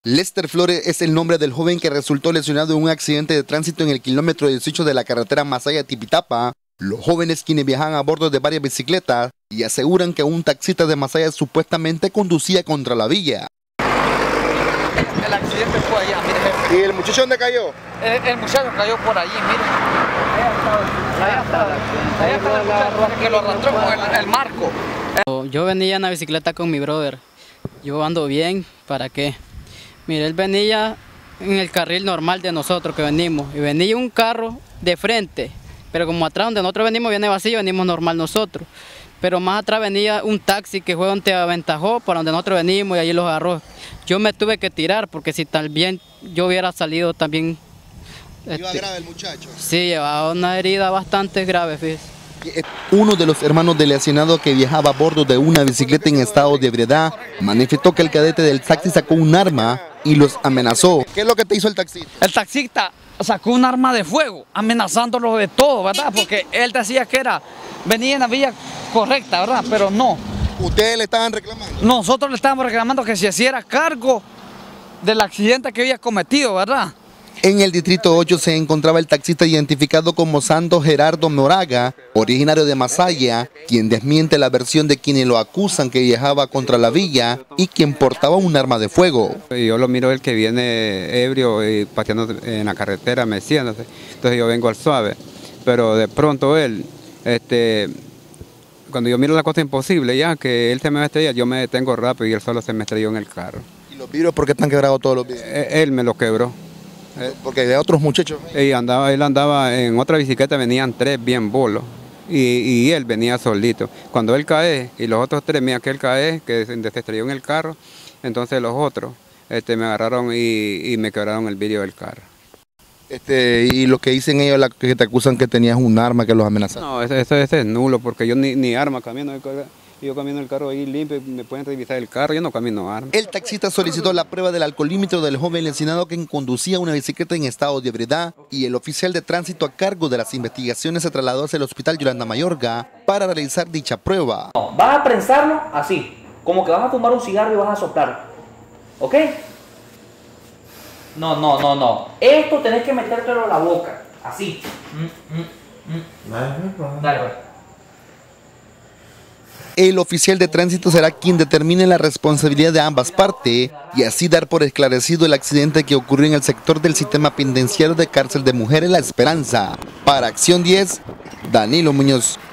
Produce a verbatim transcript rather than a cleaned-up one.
Lester Flores es el nombre del joven que resultó lesionado en un accidente de tránsito en el kilómetro dieciocho de la carretera Masaya-Tipitapa. Los jóvenes, quienes viajan a bordo de varias bicicletas, y aseguran que un taxista de Masaya supuestamente conducía contra la vía. El accidente fue allá, mire. ¿Y el muchacho dónde cayó? El, el muchacho cayó por allí, mire. Allá estaba. Allá estaba el muchacho que lo arrastró con el, el marco. Yo venía en la bicicleta con mi brother. Yo ando bien, ¿para qué? Mire, él venía en el carril normal de nosotros que venimos. Y venía un carro de frente. Pero como atrás donde nosotros venimos viene vacío, venimos normal nosotros. Pero más atrás venía un taxi que fue donde aventajó para donde nosotros venimos y allí los agarró. Yo me tuve que tirar porque si también yo hubiera salido también... ¿Iba este, grave el muchacho? Sí, llevaba una herida bastante grave, fíjese. Uno de los hermanos del lesionado, que viajaba a bordo de una bicicleta en estado de ebriedad, manifestó que el cadete del taxi sacó un arma y los amenazó. ¿Qué es lo que te hizo el taxista? El taxista sacó un arma de fuego, amenazándolos de todo, ¿verdad? Porque él decía que era, venía en la vía correcta, ¿verdad? Pero no. ¿Ustedes le estaban reclamando? Nosotros le estábamos reclamando que se hiciera cargo del accidente que había cometido, ¿verdad? En el distrito ocho se encontraba el taxista identificado como Santos Gerardo Moraga, originario de Masaya, quien desmiente la versión de quienes lo acusan que viajaba contra la villa y quien portaba un arma de fuego. Yo lo miro el que viene ebrio y pateando en la carretera, meciéndose, entonces yo vengo al suave, pero de pronto él, este, cuando yo miro la cosa imposible ya, que él se me va a estrellar, yo me detengo rápido y él solo se me estrelló en el carro. ¿Y los vidrios por qué están quebrados todos los vidrios? Él me lo quebró. Porque de otros muchachos. Y andaba, él andaba en otra bicicleta, venían tres bien bolos y, y él venía solito. Cuando él cae y los otros tres, mira que él cae, que se estrelló en el carro, entonces los otros este, me agarraron y, y me quebraron el vidrio del carro. Este, y lo que dicen ellos, la, que te acusan que tenías un arma, que los amenazaron. No, ese, ese, ese es nulo, porque yo ni, ni arma camino. Yo camino el carro ahí limpio, me pueden revisar el carro, yo no camino arma. El taxista solicitó la prueba del alcoholímetro del joven lesionado, quien conducía una bicicleta en estado de ebriedad, y el oficial de tránsito a cargo de las investigaciones se trasladó hacia el hospital Yolanda Mayorga para realizar dicha prueba. No, vas a prensarlo así, como que vas a fumar un cigarro y vas a soplar, ¿ok? No, no, no, no. Esto tenés que metértelo a la boca, así. Mm, mm, mm. Dale, pues. El oficial de tránsito será quien determine la responsabilidad de ambas partes y así dar por esclarecido el accidente que ocurrió en el sector del sistema penitenciario de Cárcel de Mujeres La Esperanza. Para Acción diez, Danilo Muñoz.